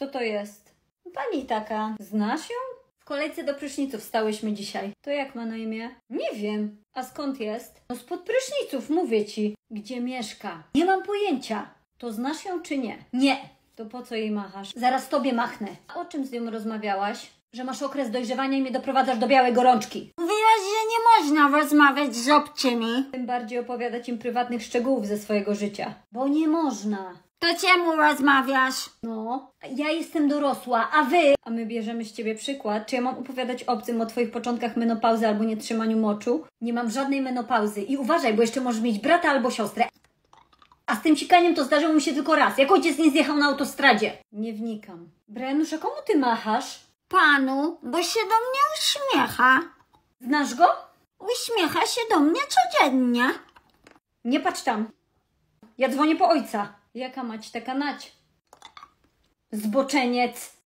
Kto to jest? Pani taka. Znasz ją? W kolejce do pryszniców stałyśmy dzisiaj. To jak ma na imię? Nie wiem. A skąd jest? No spod pryszniców, mówię ci. Gdzie mieszka? Nie mam pojęcia. To znasz ją czy nie? Nie. To po co jej machasz? Zaraz tobie machnę. A o czym z nią rozmawiałaś? Że masz okres dojrzewania i mnie doprowadzasz do białej gorączki. Mówiłaś, że nie można rozmawiać z obcymi. Tym bardziej opowiadać im prywatnych szczegółów ze swojego życia. Bo nie można. To czemu rozmawiasz? No, ja jestem dorosła, a wy? A my bierzemy z ciebie przykład. Czy ja mam opowiadać obcym o twoich początkach menopauzy albo nietrzymaniu moczu? Nie mam żadnej menopauzy i uważaj, bo jeszcze możesz mieć brata albo siostrę. A z tym cikaniem to zdarzyło mi się tylko raz, jak ojciec nie zjechał na autostradzie. Nie wnikam. Brianusza, komu ty machasz? Panu, bo się do mnie uśmiecha. Znasz go? Uśmiecha się do mnie codziennie. Nie patrz tam. Ja dzwonię po ojca. Jaka mać, taka nać. Zboczeniec.